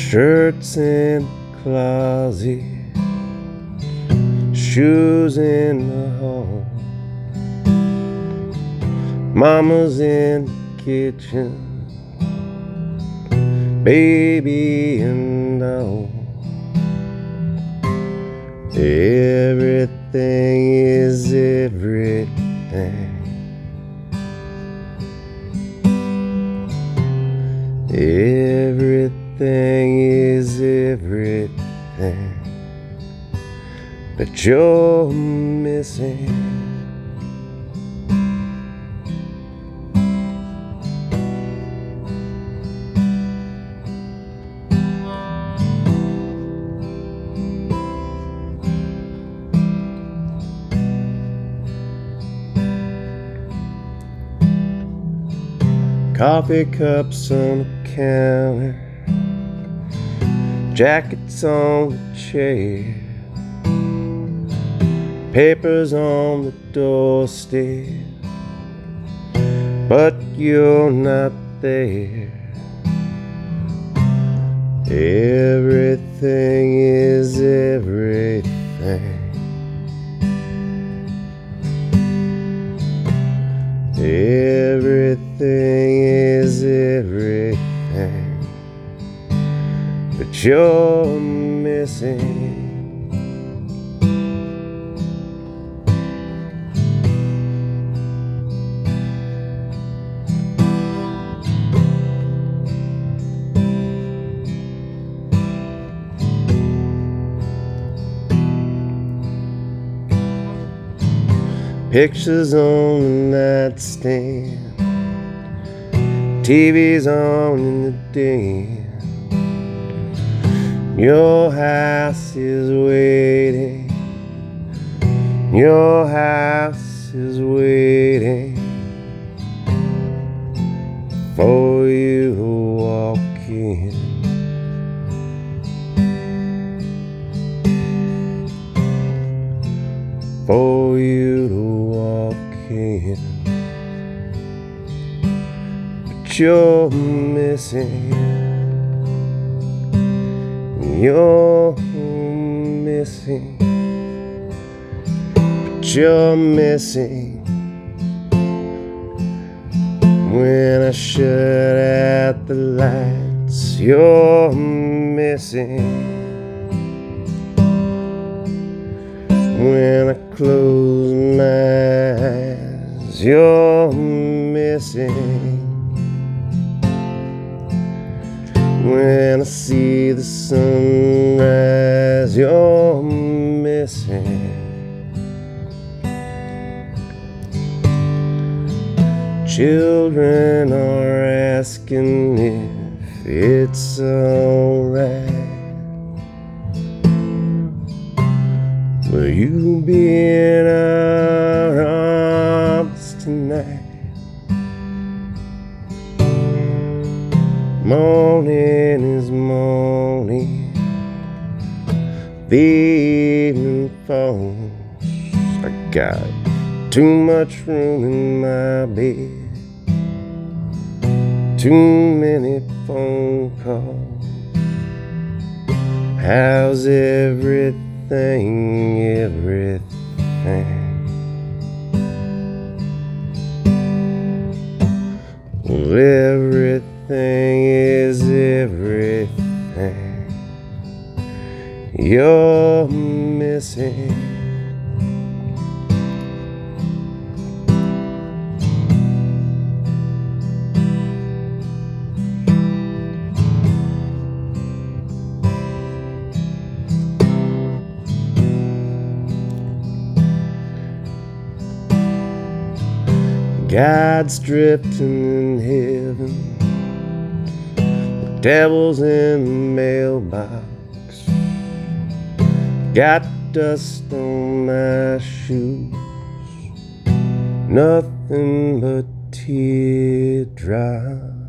Shirts in the closet, shoes in the hall. Mama's in the kitchen, baby and all. Everything is everything. Everything is everything, but you're missing. Coffee cups on the counter, jackets on the chair, papers on the doorstep, but you're not there. Everything is everything. Everything is everything, but you're missing. Pictures on the nightstand, TV's on in the den. Your house is waiting, your house is waiting for you to walk in. For you to walk in, but you're missing. You're missing, but you're missing. When I shut out the lights, you're missing. When I close my eyes, you're missing. When I see the sunrise, you're missing. Children are asking if it's alright. Will you be in our arms tonight? Morning is morning, the evening falls. I got too much room in my bed, too many phone calls. How's everything? Everything. Well, everything is everything. You're missing. God's drifting in heaven, the devil's in the mailbox. Got dust on my shoes, nothing but teardrops.